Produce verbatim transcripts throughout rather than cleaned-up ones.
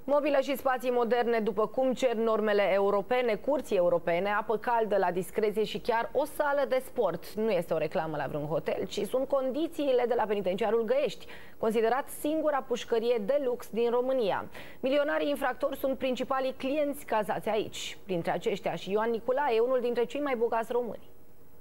Mobilă și spații moderne, după cum cer normele europene, curții europene, apă caldă la discreție și chiar o sală de sport. Nu este o reclamă la vreun hotel, ci sunt condițiile de la penitenciarul Găiești, considerat singura pușcărie de lux din România. Milionarii infractori sunt principalii clienți cazați aici. Printre aceștia și Ioan Niculae, unul dintre cei mai bogați români.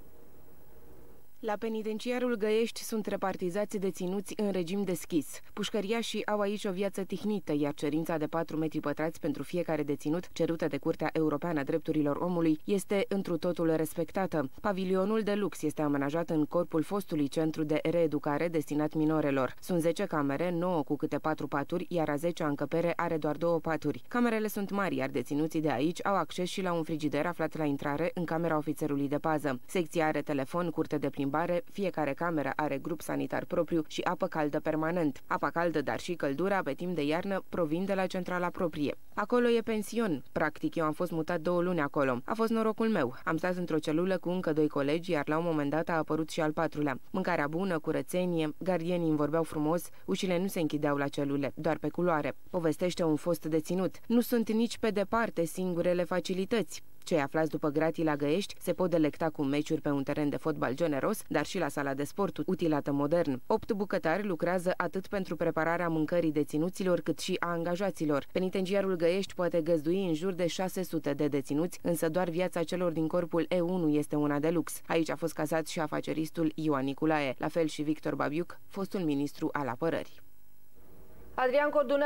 La penitenciarul Găiești sunt repartizați deținuți în regim deschis. Pușcăriașii au aici o viață tihnită, iar cerința de patru metri pătrați pentru fiecare deținut, cerută de Curtea Europeană a Drepturilor Omului, este întru totul respectată. Pavilionul de lux este amenajat în corpul fostului centru de reeducare destinat minorelor. Sunt zece camere, nouă cu câte patru paturi, iar a zecea încăpere are doar două paturi. Camerele sunt mari, iar deținuții de aici au acces și la un frigider aflat la intrare în camera ofițerului de pază. Secția are telefon, curte de plimbare, fiecare cameră are grup sanitar propriu și apă caldă permanent. Apa caldă, dar și căldura pe timp de iarnă provin de la centrala proprie. Acolo e pension. Practic, eu am fost mutat două luni acolo. A fost norocul meu. Am stat într-o celulă cu încă doi colegi, iar la un moment dat a apărut și al patrulea. Mâncarea bună, curățenie, gardienii îmi vorbeau frumos, ușile nu se închideau la celule, doar pe culoare. Povestește un fost deținut. Nu sunt nici pe departe singurele facilități. Cei aflați după gratii la Găiești se pot delecta cu meciuri pe un teren de fotbal generos, dar și la sala de sport utilată modern. Opt bucătari lucrează atât pentru prepararea mâncării deținuților, cât și a angajaților. Penitenciarul Găiești poate găzdui în jur de șase sute de deținuți, însă doar viața celor din corpul E unu este una de lux. Aici a fost cazat și afaceristul Ioan Niculae, la fel și Victor Babiuc, fostul ministru al apărării. Adrian Corduna